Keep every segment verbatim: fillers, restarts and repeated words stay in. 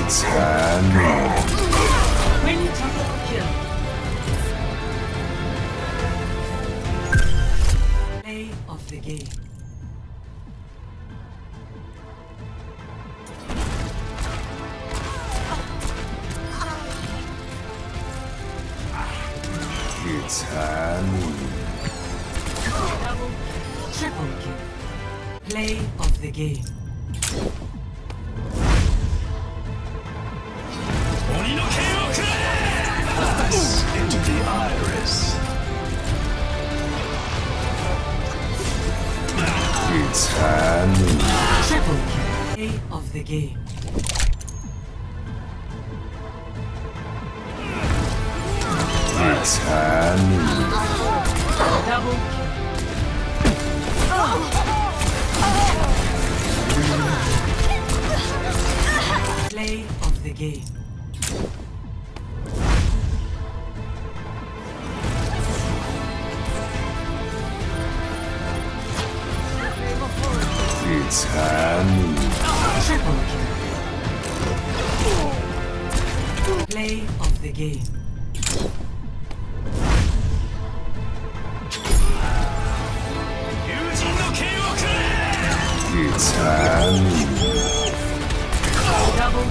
잔이 Play of the game. 잔이 Triple kill. Play of the game. Pass into the iris. 잔이 Triple kill. Play of the game. 잔이 Double kill. Play of the game. 잔이 Triple kill. Play of the game. 잔이 Double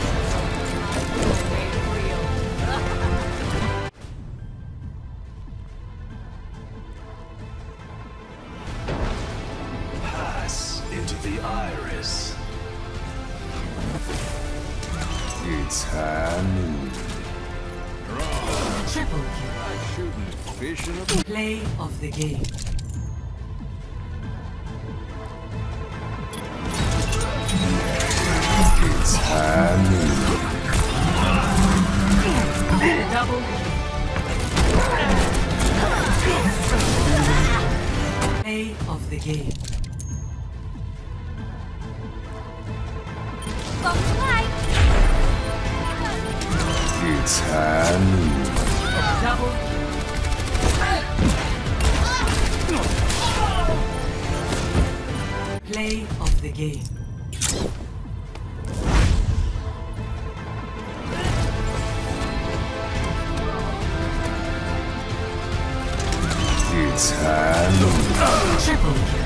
Pass into the iris. 잔이 triple kill. Play of the game. 잔이 Double play of the game. 잔이 Double play of the game. 잔이 Triple kill.